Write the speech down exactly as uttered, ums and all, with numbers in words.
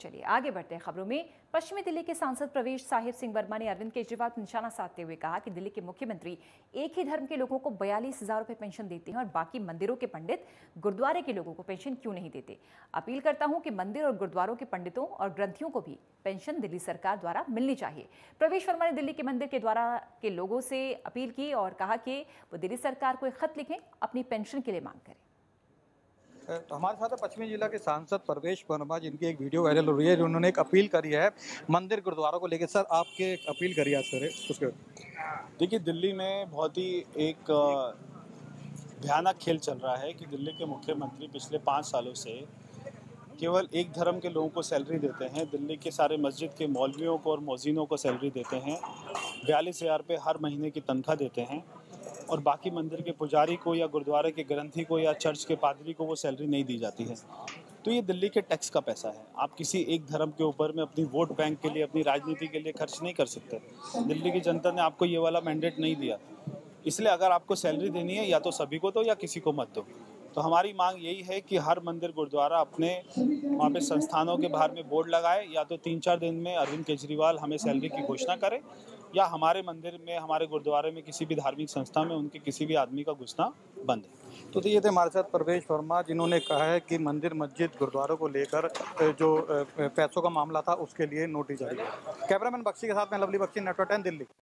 चलिए आगे बढ़ते हैं खबरों में। पश्चिमी दिल्ली के सांसद प्रवेश साहिब सिंह वर्मा ने अरविंद केजरीवाल पर निशाना साधते हुए कहा कि दिल्ली के मुख्यमंत्री एक ही धर्म के लोगों को बयालीस हजार रुपए पेंशन देते हैं और बाकी मंदिरों के पंडित गुरुद्वारे के लोगों को पेंशन क्यों नहीं देते। अपील करता हूं कि मंदिर और गुरुद्वारों के पंडितों और ग्रंथियों को भी पेंशन दिल्ली सरकार द्वारा मिलनी चाहिए। प्रवेश वर्मा ने दिल्ली के मंदिर के द्वारा के लोगों से अपील की और कहा कि वो दिल्ली सरकार को एक खत लिखें, अपनी पेंशन के लिए मांग करें। तो हमारे साथ पश्चिमी जिला के सांसद प्रवेश वर्मा, जिनकी एक वीडियो वायरल हो रही है, उन्होंने एक अपील करी है मंदिर गुरुद्वारों को लेकर। सर, आपके एक अपील करी आज सर उसके देखिए, दिल्ली में बहुत ही एक भयानक खेल चल रहा है कि दिल्ली के मुख्यमंत्री पिछले पाँच सालों से केवल एक धर्म के लोगों को सैलरी देते हैं। दिल्ली के सारे मस्जिद के मौलवियों को और मौजीनों को सैलरी देते हैं, बयालीस हज़ार रुपये हर महीने की तनख्वाह देते हैं, और बाकी मंदिर के पुजारी को या गुरुद्वारे के ग्रंथी को या चर्च के पादरी को वो सैलरी नहीं दी जाती है। तो ये दिल्ली के टैक्स का पैसा है। आप किसी एक धर्म के ऊपर में अपनी वोट बैंक के लिए, अपनी राजनीति के लिए खर्च नहीं कर सकते। दिल्ली की जनता ने आपको ये वाला मैंडेट नहीं दिया, इसलिए अगर आपको सैलरी देनी है या तो सभी को दो या किसी को मत दो। तो हमारी मांग यही है कि हर मंदिर गुरुद्वारा अपने वहाँ पे संस्थानों के बाहर में बोर्ड लगाए, या तो तीन चार दिन में अरविंद केजरीवाल हमें सैलरी की घोषणा करें, या हमारे मंदिर में, हमारे गुरुद्वारे में, किसी भी धार्मिक संस्था में उनके किसी भी आदमी का घुसना बंद है। तो ये थे हमारे साथ प्रवेश वर्मा, जिन्होंने कहा है कि मंदिर मस्जिद गुरुद्वारों को लेकर जो पैसों का मामला था उसके लिए नोटिस जारी किया। कैमरामैन बख्शी के साथ में लवली बख्शी, नेटवर्क टेन दिल्ली।